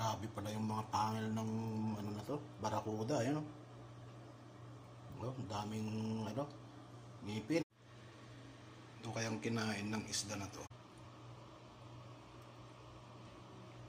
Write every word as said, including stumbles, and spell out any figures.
Grabe pala yung mga pangil ng ano na to, barakuda, ayan o. Oh, daming ano, ngipin. Ito kayang kinain ng isda na to.